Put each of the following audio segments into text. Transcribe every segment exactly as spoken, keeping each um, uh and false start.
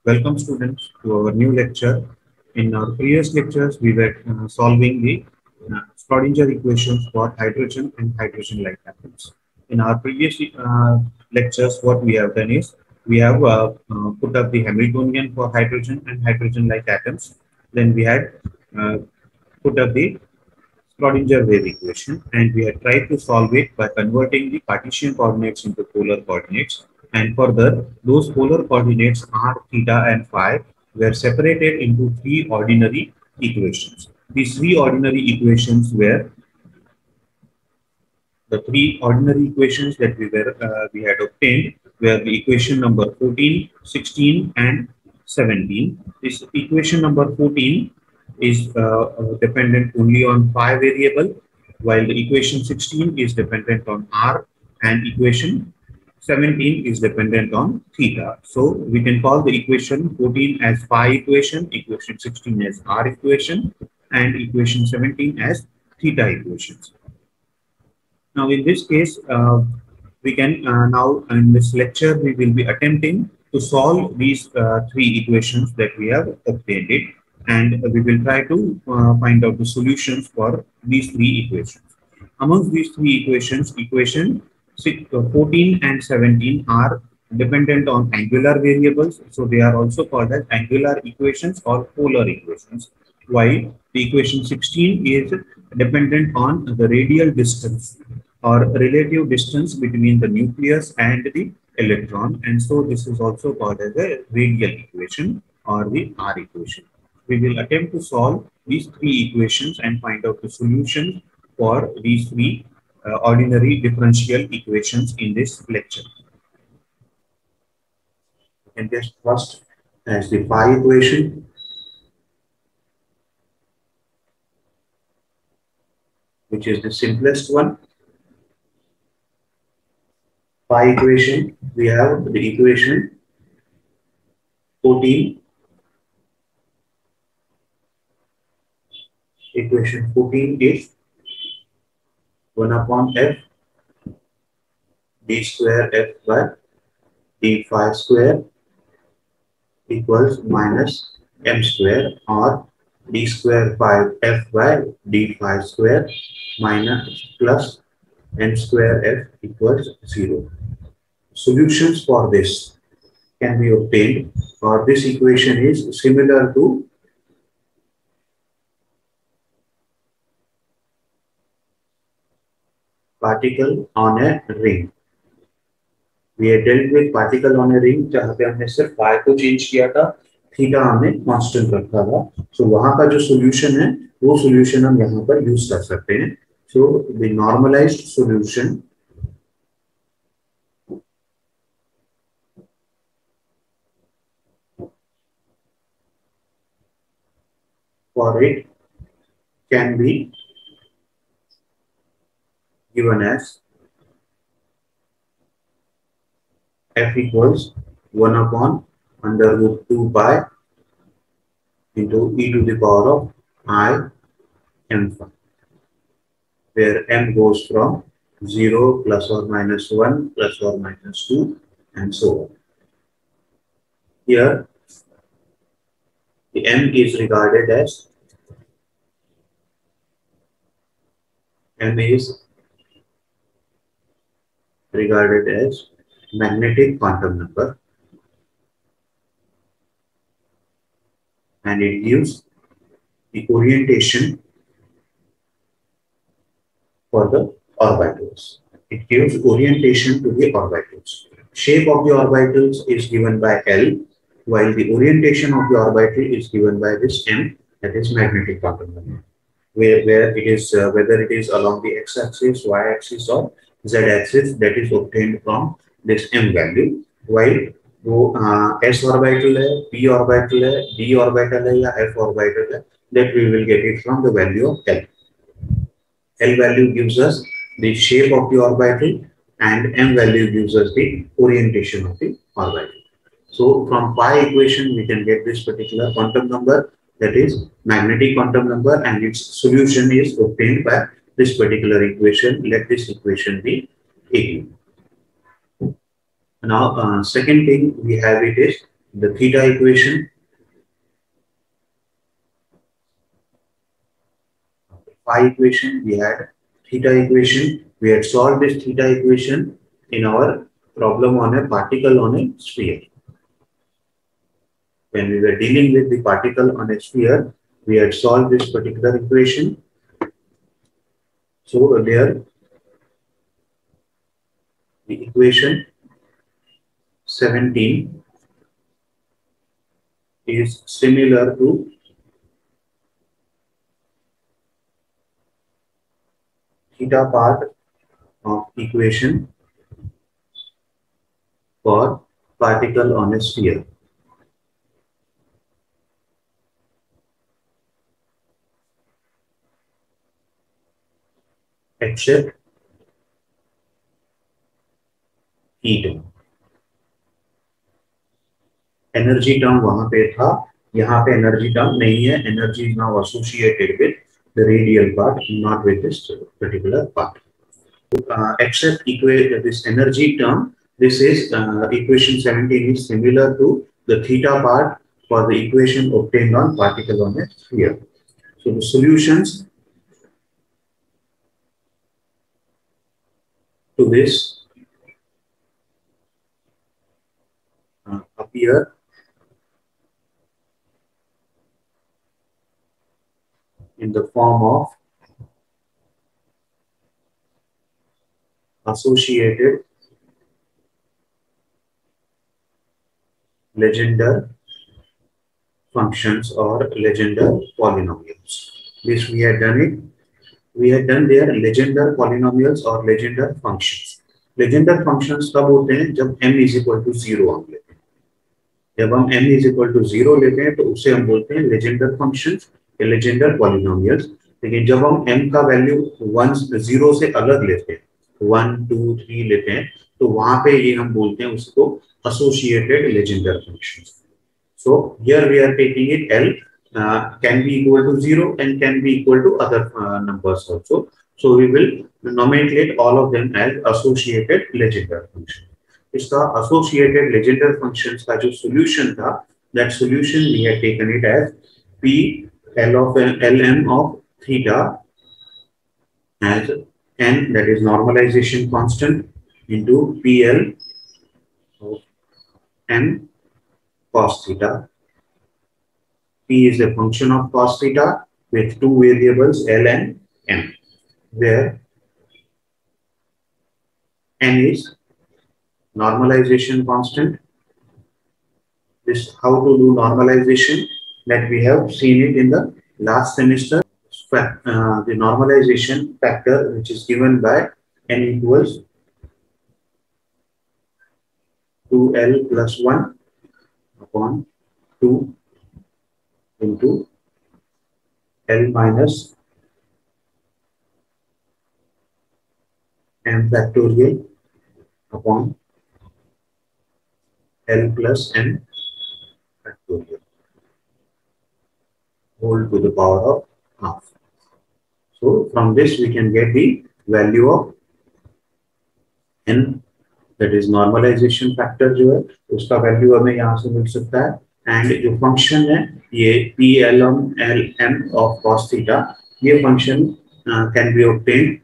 Welcome students to our new lecture. In our previous lectures, we were uh, solving the uh, Schrodinger equations for hydrogen and hydrogen-like atoms. In our previous uh, lectures, what we have done is we have uh, uh, put up the Hamiltonian for hydrogen and hydrogen-like atoms. Then we had uh, put up the Schrodinger wave equation, and we had tried to solve it by converting the Cartesian coordinates into polar coordinates. And further, those polar coordinates r, theta, and phi were separated into three ordinary equations. These three ordinary equations were the three ordinary equations that we were uh, we had obtained were the equation number fourteen, sixteen, and seventeen. This equation number fourteen is uh, uh, dependent only on phi variable, while the equation sixteen is dependent on r, and equation seventeen is dependent on theta. So we can call the equation fourteen as phi equation, equation sixteen as r equation, and equation seventeen as theta equations. Now, in this case, uh, we can uh, now in this lecture, we will be attempting to solve these uh, three equations that we have obtained it, and we will try to uh, find out the solutions for these three equations. Amongst these three equations, equation six, uh, fourteen and seventeen are dependent on angular variables, so they are also called as angular equations or polar equations, while the equation sixteen is dependent on the radial distance or relative distance between the nucleus and the electron, and so this is also called as a radial equation or the R equation. We will attempt to solve these three equations and find out the solution for these three uh, ordinary differential equations in this lecture. And just first as the phi equation, which is the simplest one. Phi equation, we have the equation fourteen. Equation fourteen is one upon f d square f by d phi square equals minus m square, or d square by f by d phi square minus plus m square f equals zero. Solutions for this can be obtained, or this equation is similar to particle on a ring. We had dealt with particle on a ring, जहाँ पे हमने सिर्फ phi को change किया था, theta हमने constant रखा था. So वहाँ का जो solution है, वो solution हम यहाँ पर use कर सकते हैं. So the normalized solution for it can be given as f equals one upon under root two pi into e to the power of I m phi, where m goes from zero plus or minus one plus or minus two and so on. Here the m is regarded as m is regarded as magnetic quantum number, and it gives the orientation for the orbitals. It gives orientation to the orbitals. Shape of the orbitals is given by L, while the orientation of the orbital is given by this M, that is magnetic quantum number. Where, where it is uh, whether it is along the x-axis, y-axis, or z-axis, that is obtained from this m value, while वो uh, s orbital है, p orbital है, d orbital है या f orbital है, that we will get it from the value of L. L value gives us the shape of the orbital, and m value gives us the orientation of the orbital. So from phi equation we can get this particular quantum number, that is magnetic quantum number, and its solution is obtained by this particular equation. Let this equation be A. Now, uh, second thing we have it is the theta equation, phi equation, we had theta equation. We had solved this theta equation in our problem on a particle on a sphere. When we were dealing with the particle on a sphere, we had solved this particular equation. So there, the equation seventeen is similar to theta part of equation for particle on a sphere. Except E term. Energy term वहां पे था, यहाँ पे energy term नहीं है. Energy is now associated with the radial part, not with this particular part. Uh, except this energy term, this is uh, equation seventeen is similar to the theta part for the equation obtained on particle on a sphere. So the solutions to this uh, appear in the form of associated Legendre functions or Legendre polynomials. This we had done it. We had done their Legendre polynomials or Legendre functions. Legendre functions तब होते हैं जब m is equal to zero हम लेते हैं. जब हम m is equal to zero लेते हैं तो उसे हम बोलते हैं Legendre functions या Legendre polynomials. लेकिन जब हम m का वैल्यू one zero से अलग लेते हैं, one two three लेते हैं, तो वहां पे ये हम बोलते हैं उसको associated Legendre functions. So here we are taking it L uh, can be equal to zero and can be equal to other uh, numbers also. So we will nomenclate all of them as associated Legendre function. इसका associated Legendre functions का जो solution था, that solution we had taken it as P L of L M of theta as n, that is normalization constant, into P L of n cos theta. P is a function of cos theta with two variables L and M, where n is normalization constant. This how to do normalization, that we have seen it in the last semester. Uh, the normalization factor, which is given by n equals two L plus one upon two into L minus m factorial upon L plus n factorial whole to the power of half. So from this we can get the value of n, that is normalization factor जो है उसका value हमें यहाँ से मिल सकता है. And जो function है ये P L M L M of cos theta, ये function can be obtained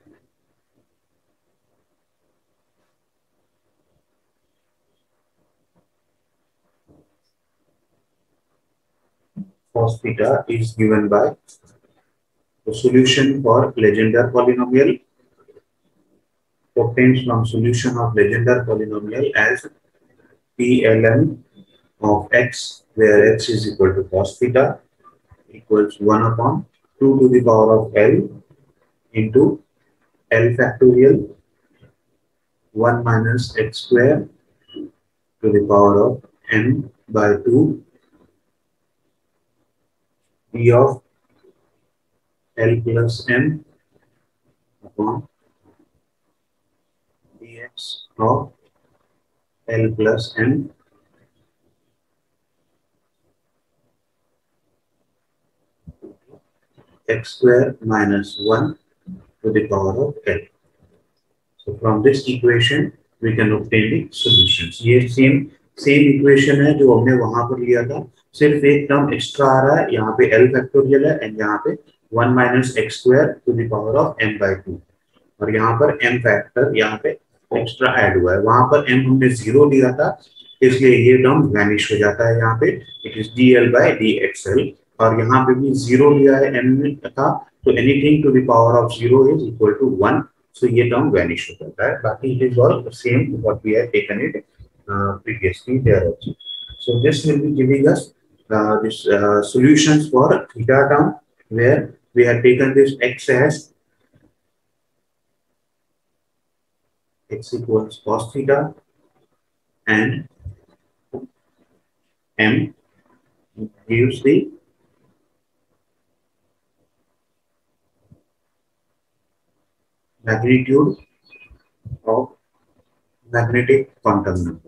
cos theta is given by the solution for Legendre polynomial obtained from solution of Legendre polynomial as P L M of x, where x is equal to cos theta, equals one upon two to the power of L into L factorial one minus x square to the power of n by two P of L plus m upon dx of L plus m x square minus one to the power of L. So from this equation we can obtain the solutions. ये same same equation है जो हमने वहां पर लिया था, सिर्फ एक टर्म एक्स्ट्रा आ रहा है, यहाँ पे एल फैक्टोरियल है एंड यहाँ पे one minus x square to the power of m by two, और यहाँ पर एम फैक्टर यहाँ पे एक्स्ट्रा ऐड हुआ है। वहां पर एम हमने जीरो लिया था, इसलिए ये टर्म वैनिश हो जाता है यहाँ पे, it is d l by d x l. और यहाँ पे भी जीरो लिया है एम का, तो anything to the power of zero is equal to one, so ये टर्म वैनिश हो जाता है। बाकी it is all same what we have taken it previously there also. So this will be giving us uh, this uh, solutions for theta term, where we have taken this x as x equals cos theta and m gives the magnitude of magnetic quantum number.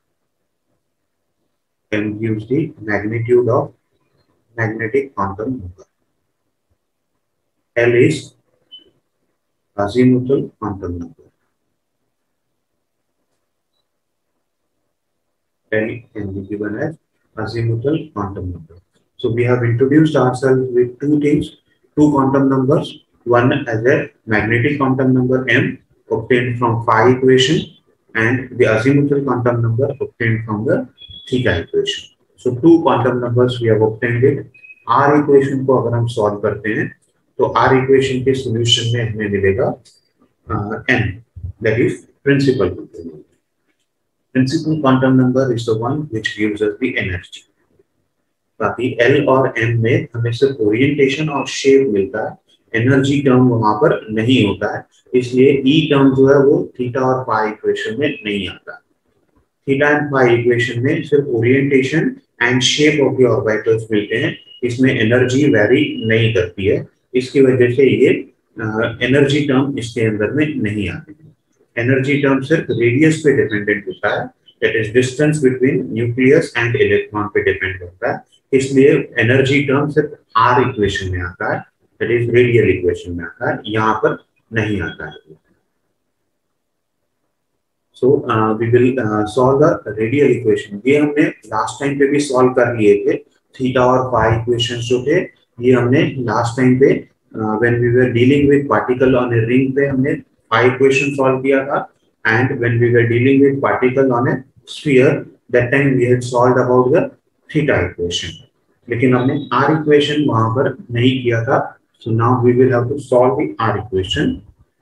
M gives the magnitude of magnetic quantum number. L is azimuthal quantum number. L can be given as azimuthal quantum number. So we have introduced ourselves with two things, two quantum numbers, one as a magnetic quantum number m obtained from phi equation, and the azimuthal quantum number obtained from the theta equation. So two quantum numbers we have obtained it. R equation को अगर हम solve करते हैं तो R equation के solution में हमें मिलेगा uh, n, that is principal quantum number. Principal quantum number is the one which gives us the energy. बाकी L और M में हमें सिर्फ ओरिएंटेशन और शेप मिलता है, एनर्जी टर्म वहां पर नहीं होता है, इसलिए E टर्म जो है वो थीटा और पाई इक्वेशन में नहीं आता। थीटा एंड पाई इक्वेशन में सिर्फ orientation and shape of the orbitals मिलते हैं, इसमें एनर्जी वेरी नहीं करती है, इसकी वजह से ये एनर्जी टर्म इसके अंदर में नहीं आती है। एनर्जी टर्म सिर्फ रेडियस पे डिपेंडेंट होता है, that is distance between nucleus and electron पे डिपेंड करता है, इसलिए एनर्जी टर्म सिर्फ आर इक्वेशन में आता है, दैट इज रेडियल इक्वेशन में आता है, यहाँ पर नहीं आता है। So uh, we will uh, solve the radial equation. ये हमने लास्ट टाइम पे भी सॉल्व कर लिए थे, थीटा और पाई इक्वेशंस जो थे ये हमने लास्ट टाइम पे when we were dealing with particle on a ring पे हमने पाई इक्वेशन सॉल्व किया था, and when we were dealing with particle on a sphere that time we had solved about the theta equation, लेकिन हमने R equation वहां पर नहीं किया था। So now we will have to solve the R equation.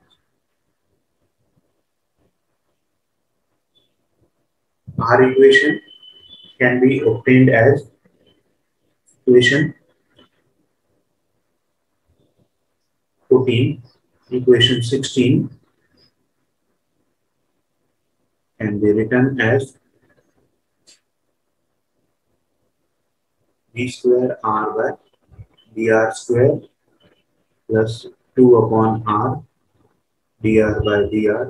R equation can be obtained as equation fourteen, equation sixteen can be written as d square r by dr square plus two upon r dr by dr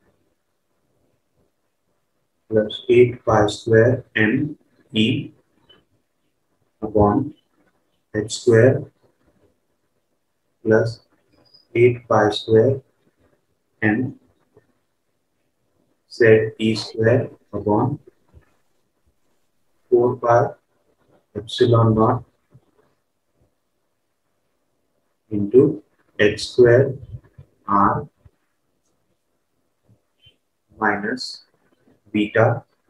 plus eight pi square m e upon h square plus eight pi square m z e square upon four pi epsilon naught into h square r minus beta,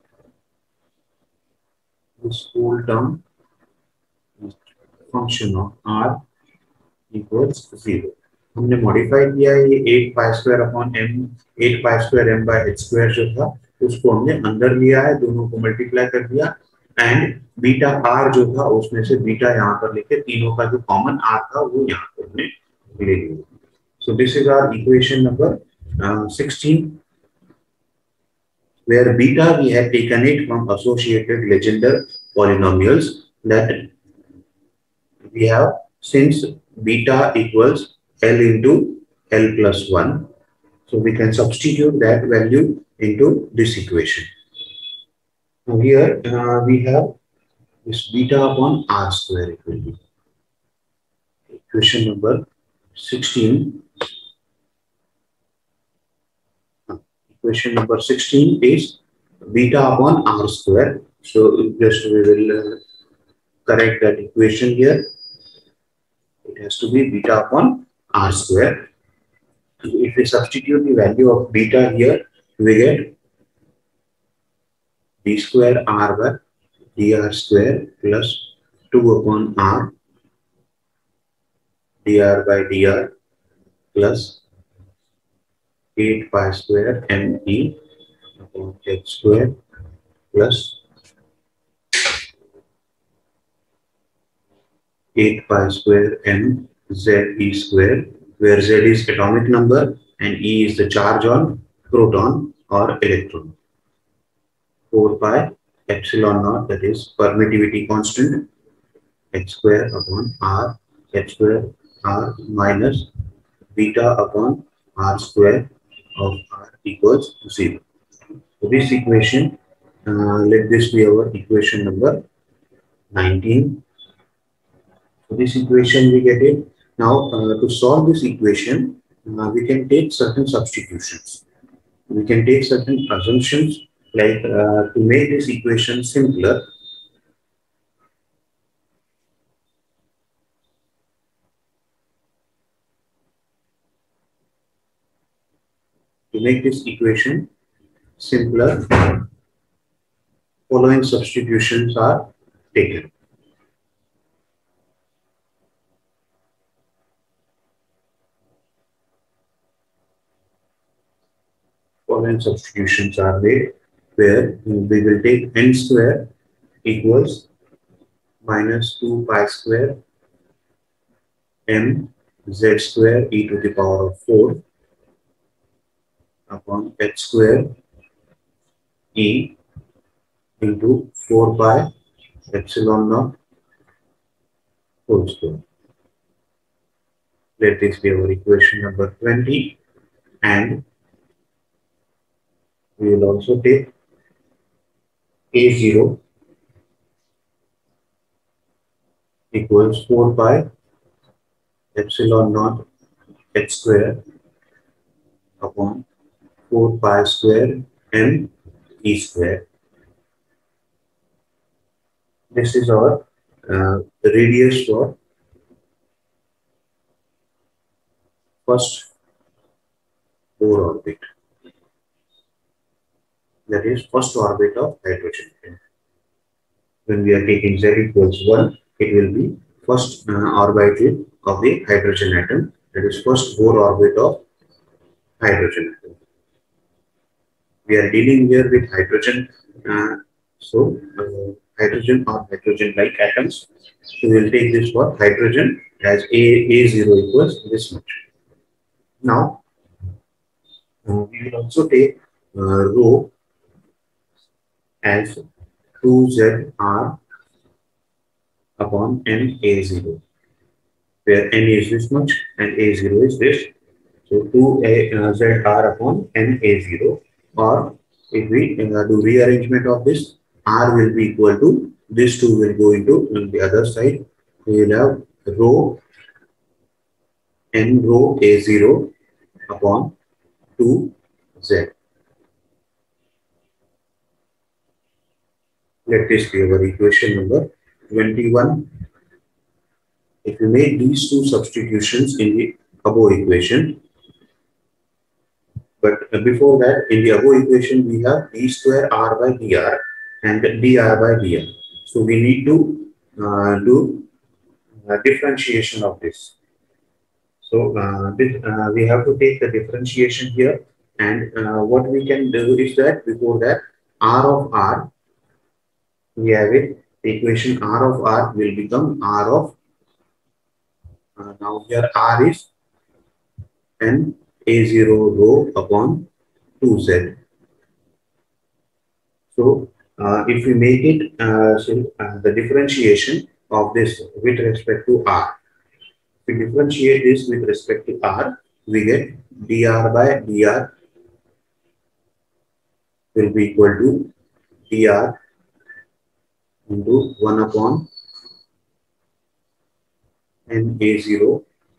this whole term is function of r equals zero. हमने modify किया है, ये eight pi square upon M, eight pi square M by H square जो था उसको हमने अंदर लिया है, दोनों को मल्टीप्लाई कर दिया, एंड बीटा आर जो था उसमें से बीटा यहाँ पर लेके तीनों का जो कॉमन आर था वो यहाँ पर हमने ले लिया। So this is our equation number sixteen, where beta we have taken it from associated Legendre polynomials, that we have, since beta equals L into L plus one, so we can substitute that value into this equation. Now here uh, we have this beta upon r square, it will be equation number sixteen. Question number sixteen is beta upon r square. So just we will uh, correct that equation here. It has to be beta upon r square. If we substitute the value of beta here, we get d square r by dr square plus two upon r dr by dr plus eight pi square me upon h square plus eight pi square m z e square, where z is atomic number and e is the charge on proton or electron. four pi epsilon naught, that is permittivity constant, h square upon r, h square r minus beta upon r square of r equals zero. So this equation, uh, let this be our equation number nineteen. So this equation we get it. Now uh, to solve this equation, uh, we can take certain substitutions. We can take certain assumptions, like uh, to make this equation simpler. To make this equation simpler, following substitutions are taken. Following substitutions are made, where we will take n square equals minus two pi square m z square e to the power of four upon h square e into four pi epsilon naught whole square. Let this be our equation number twenty, and we will also take a zero equals four pi epsilon naught h square upon four pi square m e square. This is our uh, radius for first Bohr orbit. That is first orbit of hydrogen. When we are taking z equals one, it will be first uh, orbit of the hydrogen atom. That is first Bohr orbit of hydrogen atom. We are dealing here with hydrogen, uh, so uh, hydrogen or hydrogen-like atoms. So we will take this for hydrogen as a a zero equals this much. Now uh, we will also take uh, rho as two z r upon n a zero, where n is this much and a zero is this. So two a uh, z r upon n a zero, or if we uh, do rearrangement of this, r will be equal to, this two will go into on the other side. We will have rho n rho a zero upon two z. Let this be our equation number twenty-one. If we make these two substitutions in the above equation, but before that, in the above equation, we have d square r by dr and dr by dr. So we need to uh, do uh, differentiation of this. So uh, this, uh, we have to take the differentiation here, and uh, what we can do is that before that, r of r, we have it, the equation r of r will become r of, uh, now here r is n a zero rho upon two z. So uh, if we make it, uh, so uh, the differentiation of this with respect to r, if we differentiate this with respect to r, we get dr by dr will be equal to dr into one upon n a zero.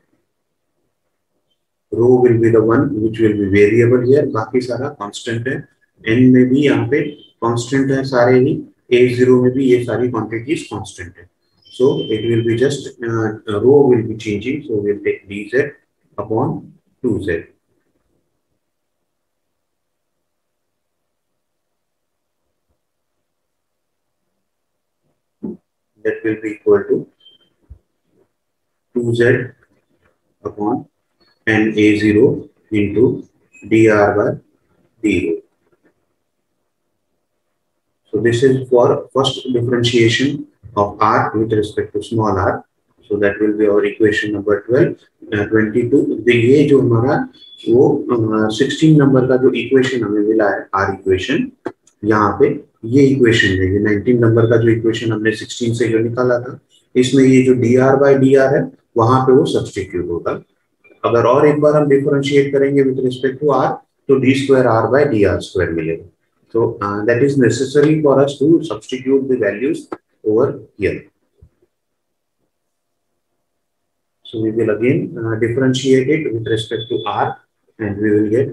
Rho will be the one which will be variable here, बाकी सारा constant है. N में भी यहाँ पे constant है सारे ही, ए zero में भी ये सारी क्वांटिटीज कांस्टेंट है. So it will be just uh, row will be changing. So we'll take dz upon two z. That will be equal to two z upon n a zero into dr by d rho. So this is for first differentiation of r with respect to small r. So that will be our equation number twelve. uh, twenty-two. ये जो हमारा वो uh, sixteen number का जो equation हमें मिला है r equation, यहाँ पे ये इक्वेशन है, ये nineteen नंबर का जो इक्वेशन हमने sixteen से जो निकाला था, इसमें ये जो dr by dr है वहां पे वो सब्सटीट्यूट होगा. अगर और एक बार हम डिफरेंशिएट करेंगे विद रिस्पेक्ट टू r तो d square r by dr square मिलेगा. So uh, that is necessary for us to substitute the values over here. So we will again uh, differentiate it with respect to r, and we will get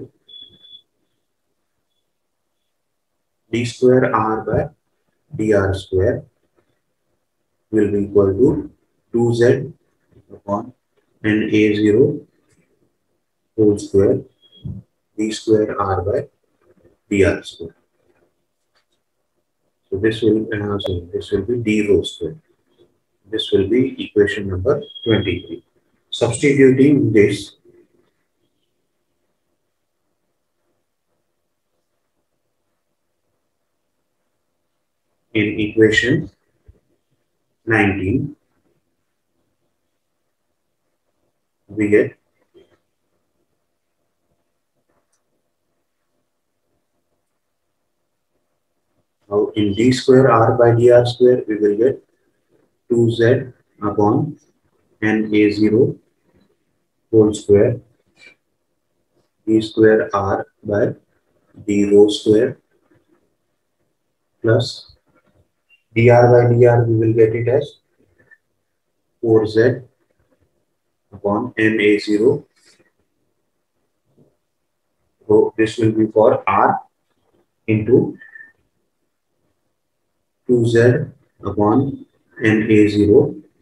d square r by dr square will be equal to two z upon n a zero whole square d square r by dr square. So this will uh, so this will be d rho square. This will be equation number twenty-three. Substituting this, in equation nineteen, we get now in d square r by dr square we will get two z upon n a zero whole square d square r by d rho square plus dr by dr we will get it as four z upon n a zero. So this will be for r into two z upon n a zero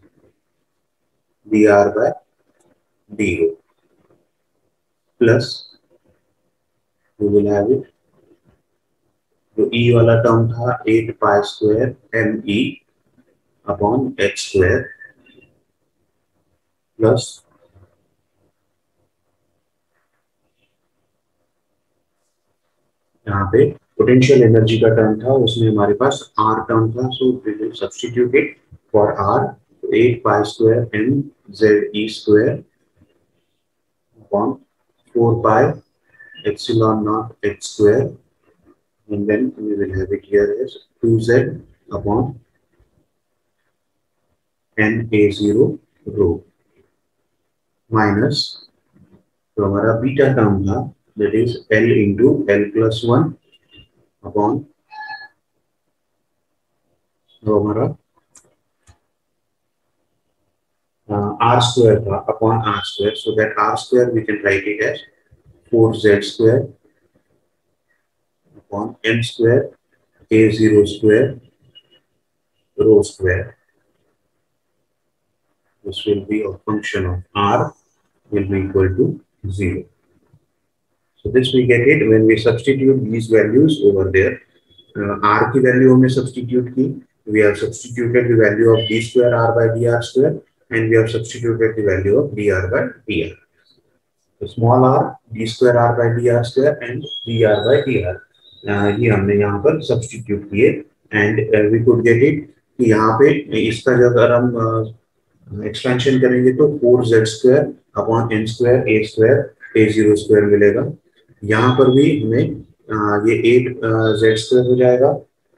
dr by d rho plus we will have it जो e वाला term था eight pi square m e upon h square plus यहाँ पे potential energy का term था, उसमें हमारे पास r term था. So we will substitute it for r. eight pi square m z e square upon four pi epsilon naught h square, and then we will have it here as two z upon n a zero rho minus तो हमारा beta term था that is L into L plus one upon तो हमारा uh, r square था upon r square. So that r square we can write it as four z square upon m square a zero square rho square. This will be a function of r will be equal to zero. So this we get it when we substitute these values over there. Uh, r की value हमने substitute की. We have substituted the value of d square r by dr square, and we have substituted the value of dr by dr. So small r d square r by dr square and dr by dr. Uh, ये हमने यहाँ पर substitute किए, and uh, we could get it कि यहाँ पे इसका जब अगर हम uh, एक्सपेंशन करेंगे तो four Z square upon N square A square A zero square मिलेगा. यहाँ पर भी हमें ये एट जेड स्क्वायर हो जाएगा.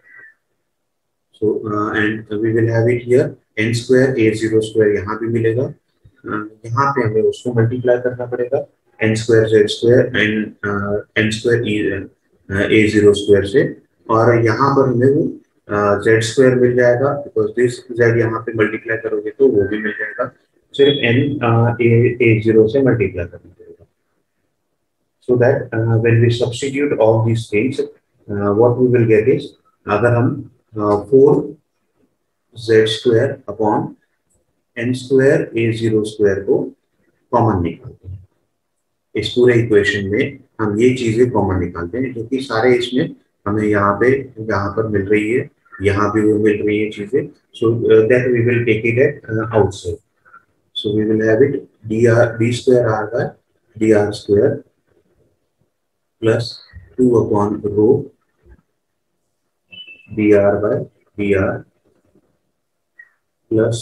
So and we will have it here N square A zero square यहाँ भी मिलेगा. uh, यहाँ पे हमें उसको मल्टीप्लाई करना पड़ेगा N square Z square and N square A zero square से, और यहाँ पर हमें वो जेड स्क्वायर मिल जाएगा बिकॉज दिस जेड यहाँ पे मल्टीप्लाई करोगे तो वो भी मिल जाएगा. सिर्फ एन ए जीरो से मल्टीप्लाई करना पड़ेगा. So that when we substitute all these things what we will get is, अगर हम four Z square upon N square A zero square को कॉमन निकालते हैं, इस पूरे इक्वेशन में हम ये चीजें कॉमन निकालते हैं, क्योंकि सारे इसमें हमें यहाँ पे यहाँ पर मिल रही है, यहाँ भी वो मिल रही है चीजें, so that we will take it at outside. So we will have it dr d square r by dr square plus two upon rho dr by dr plus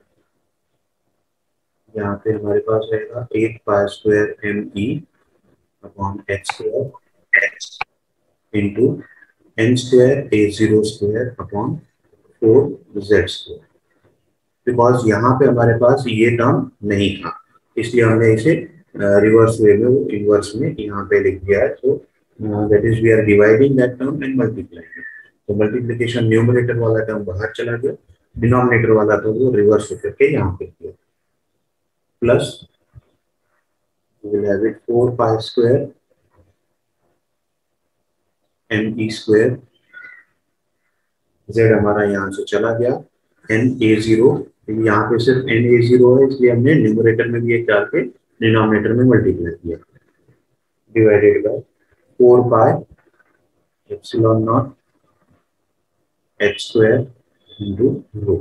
यहाँ पे हमारे पास रहेगा eight pi square M E upon H square H into N square A zero square upon four Z square. Because यहाँ पे हमारे पास ये term नहीं था, इसलिए हमने इसे रिवर्स वे में इनवर्स में यहाँ पे लिख दिया है. So that is we are dividing that term and multiplying. तो मल्टीप्लिकेशन न्यूमरेटर वाला टर्म बाहर चला गया, डिनोमिनेटर वाला तो वो रिवर्स होकर के यहाँ पे किया, plus we will have it four pi square M E square, z हमारा यहाँ से चला गया, एन ए जीरो, यहाँ पे सिर्फ एन ए जीरो है इसलिए हमने न्यूमरेटर में भी एक डाल के डिनोमिनेटर में मल्टीप्लाई किया, divided by four pi epsilon not H square into rho.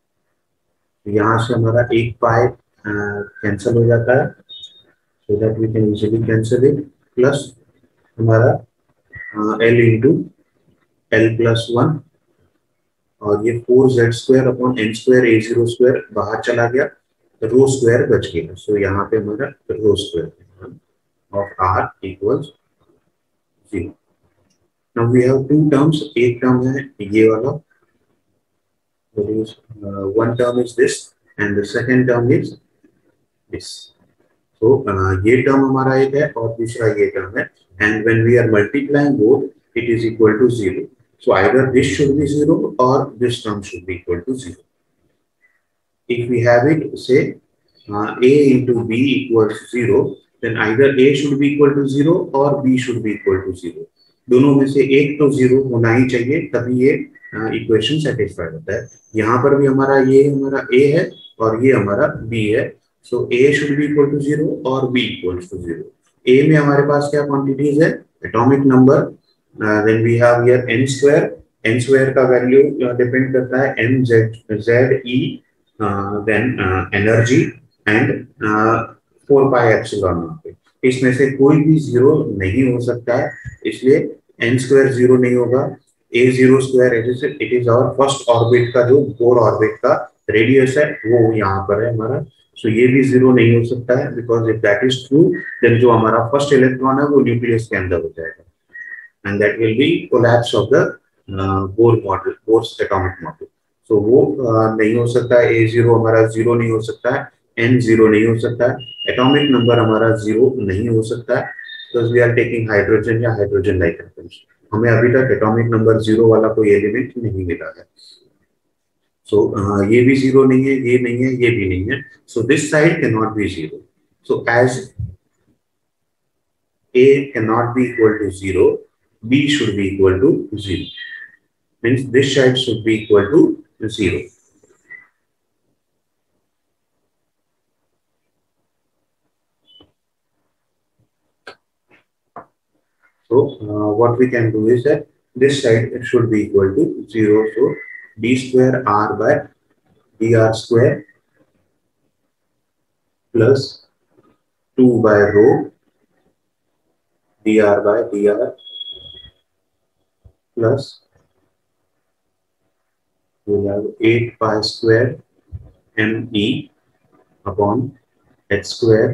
यहाँ से हमारा एक पाई कैंसिल हो जाता है, so that we can easily cancel it, plus हमारा L into L plus one, और ये four Z square upon N square A zero square बाहर चला गया, रो स्क्वायर बच गया. सो यहाँ पे हमारा rho square of R equals zero. Now we have two terms, एक टर्म है ये वाला, that is uh, one term is this and the second term is this. So uh, ये term हमारा एक है और दूसरा ये term है, and when we are multiplying both it is equal to zero. So either this should be zero or this term should be equal to zero. If we have it say uh, a into b equals zero, then either a should be equal to zero or b should be equal to zero. दोनों में से एक तो zero होना ही चाहिए, तभी ये equation uh, satisfy होता है. यहाँ पर भी हमारा ये हमारा a है और ये हमारा b है, सो so a should be equal to zero और b equals to zero. a में हमारे पास क्या क्वांटिटीज है, atomic number, then we have here n square, n square का वैल्यू डिपेंड करता है m z z e, then energy and four pi epsilon not. इसमें से कोई भी जीरो नहीं हो सकता है, इसलिए n स्क्वायर जीरो नहीं होगा. a zero square it is our first orbit का जो बोर ऑर्बिट का रेडियस है वो यहाँ पर है हमारा, सो so, ये भी जीरो नहीं हो सकता है, because if that is true then जो हमारा फर्स्ट इलेक्ट्रॉन है वो न्यूक्लियस के अंदर हो जाएगा, and that will be collapse of the Bohr model, Bohr's atomic model. So वो uh, नहीं हो सकता है, a जीरो हमारा जीरो नहीं हो सकता है, n जीरो नहीं हो सकता है, एटॉमिक नंबर हमारा जीरो नहीं हो सकता है, because we are taking hydrogen या हाइड्रोजन लाइक एटम्स. हमें अभी तक एटॉमिक नंबर जीरो वाला कोई एलिमेंट नहीं मिला है. सो so, uh, ये भी जीरो नहीं है, ये नहीं है, ये भी नहीं है, so this side can not be zero. So as a cannot be equal to zero, b should be equal to zero. Means this side should be equal to zero. So uh, what we can do is that this side should be equal to zero. So d square r by dr square plus two by rho dr by dr plus we have eight pi square m e upon h square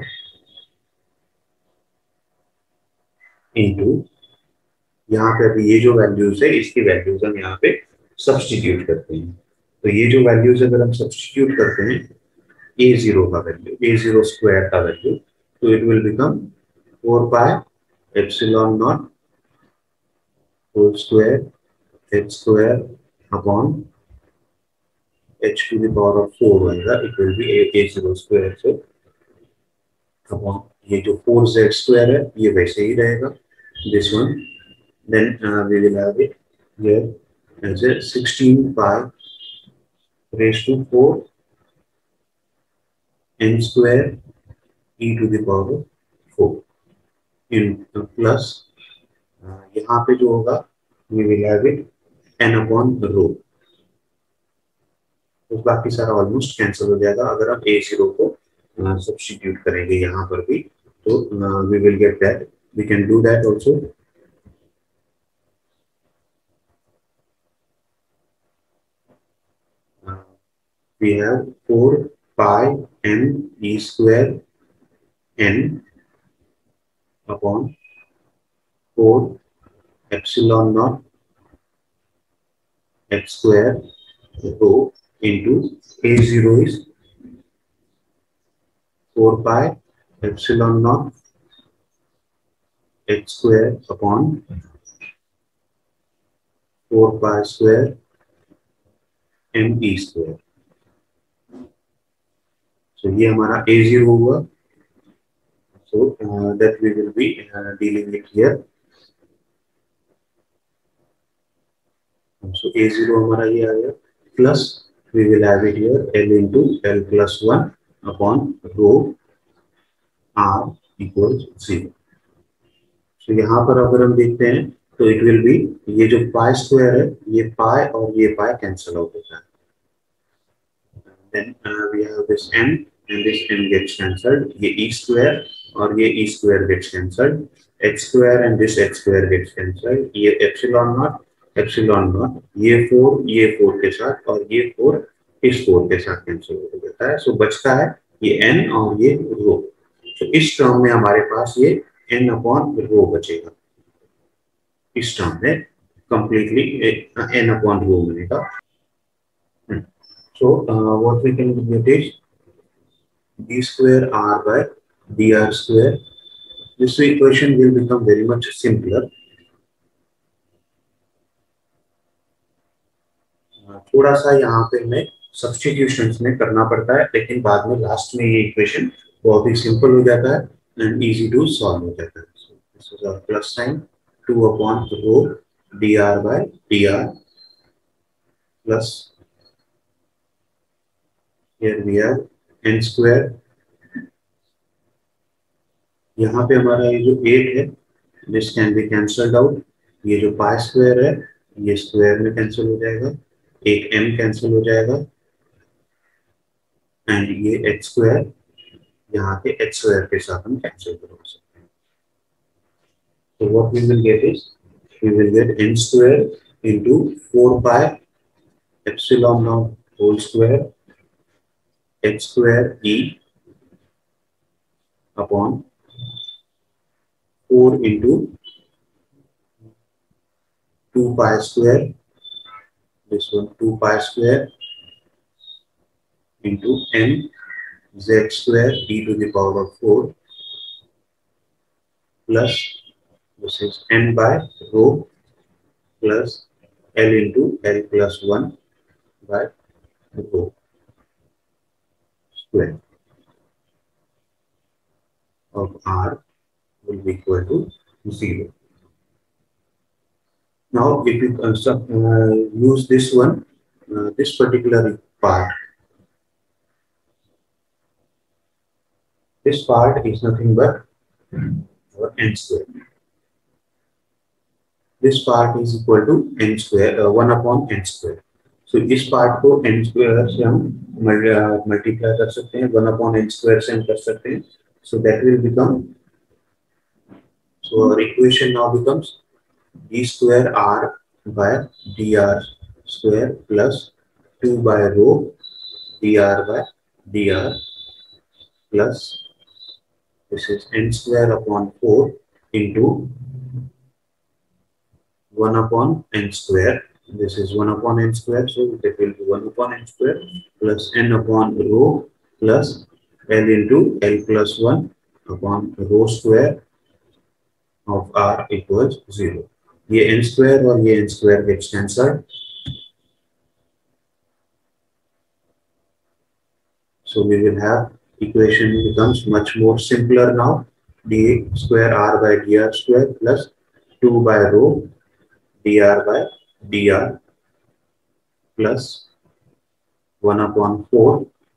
into यहाँ पे अभी ये जो values है इसकी values हम यहाँ पे सब्स्टिट्यूट करते हैं. तो ये जो वैल्यूज अगर हम सब्स्टिट्यूट करते हैं ए जीरो का वैल्यू, ए जीरो स्क्वायर का वैल्यू, तो it will become four pi epsilon not whole square H square upon H to the power of four आएगा, it will be A zero square से upon ये जो four Z square है ये वैसे ही रहेगा, this one Then uh, we will have it here as a sixteen pi raised to four n square e to the power four in uh, plus uh, यहाँ पे जो होगा we will have it n upon rho. तो बाकी सारा almost cancel हो जाएगा अगर आप a zero को सब्स्टिट्यूट करेंगे यहाँ पर भी तो we will get that. We can do that also. Uh, we have four pi m e square n upon four epsilon naught x square rho into a zero is four pi epsilon naught x square upon four pi square m e square. So ये हमारा a zero हुआ. So uh, that we will be uh, dealing it here. So a zero हमारा ये आ गया plus we will have it here L into L plus one upon rho r equals zero. So यहाँ पर अगर हम देखते हैं तो it will be ये जो pi square है ये pi और ये pi cancel out होता है. Then uh, we have this n and this n gets cancelled. ये e square और ये e square gets cancelled. X square and this x square gets cancelled. ये epsilon naught epsilon naught ये four ये four के साथ और ये four इस four के साथ कैंसिल हो जाता है. सो so, बचता है ये n और ये रो. तो इस टर्म में हमारे पास ये n अपॉन रो बचेगा. इस टर्म में कंप्लीटली n अपॉन रो मिलेगा. So uh, what we can get is d square r by dr square. This equation will become very much simpler. uh, थोड़ा सा यहाँ पे हमें सब्स्टिट्यूशंस में करना पड़ता है लेकिन बाद में लास्ट में ये इक्वेशन बहुत ही सिंपल हो जाता है एंड इजी टू सॉल्व हो जाता है. So this is our plus sign two upon rho dr by dr plus here we have n square. यहाँ पे हमारा ये जो eight है this can be cancelled out. ये जो pi square है ये स्क्वायर में कैंसिल हो जाएगा. एक m कैंसिल हो जाएगा एंड ये h स्क्वायर यहाँ के h स्क्वायर के साथ हम कैंसिल कर सकते हैं. So what we will get is we will get n square into four pi epsilon naught whole square x square e upon four into two pi square, this one two pi square into n z square e to the power of four plus this is n by rho plus L into L plus one by rho square of r will be equal to zero. Now if you uh, uh, use this one, uh, this particular part, this part is nothing but our n square. This part is equal to n square, uh, one upon n square. So इस part को n square से हम multiply कर सकते हैं, one upon n square से हम कर सकते हैं. So that will become, so our equation now becomes d square r by dr square plus two by rho dr by dr plus this is n square upon four into one upon n square. This is one upon n square, so that will be one upon n square plus n upon rho plus L into L plus one upon rho square of r equals zero. ये n square और ये n square gets cancelled. So we will have equation becomes much more simpler now. D square r by dr square plus two by rho dr by dr plus one upon four.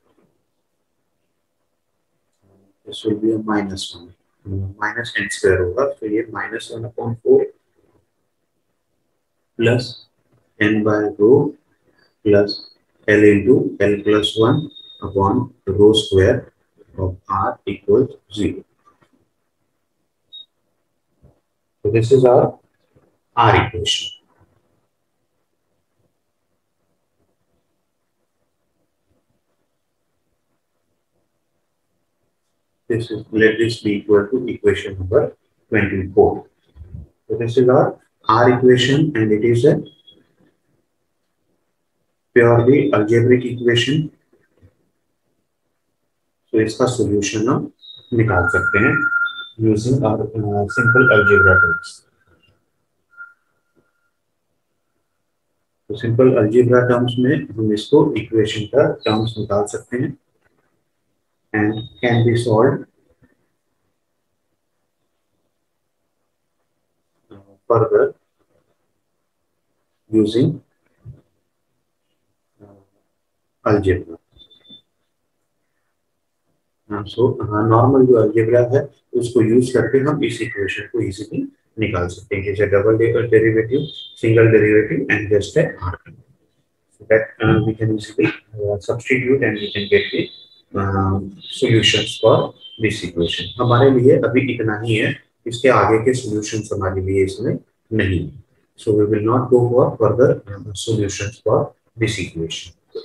This will be a minus one, minus n square होगा, तो ये minus one upon four plus n by rho plus L into L plus one upon rho square of R equals zero. So this is our R equation. This is, let this be equal to equation number twenty-four. So this is our R equation and it is a purely algebraic equation. तो इसका solution हम निकाल सकते हैं using our uh, simple algebra terms. तो simple algebra terms में हम इसको equation का terms निकाल सकते हैं and can be solved uh, further using uh, algebra. So normal जो अलजेब्रा है उसको यूज करके हम इस इक्वेशन को इजीली निकाल सकते हैं, जैसे double derivative, single derivative and just a R, so that uh, we can easily uh, substitute and we can get the uh, solutions for this equation. हमारे लिए अभी इतना ही है, इसके आगे के solutions हमारे लिए इसमें नहीं, so we will not go for further uh, solutions for this equation.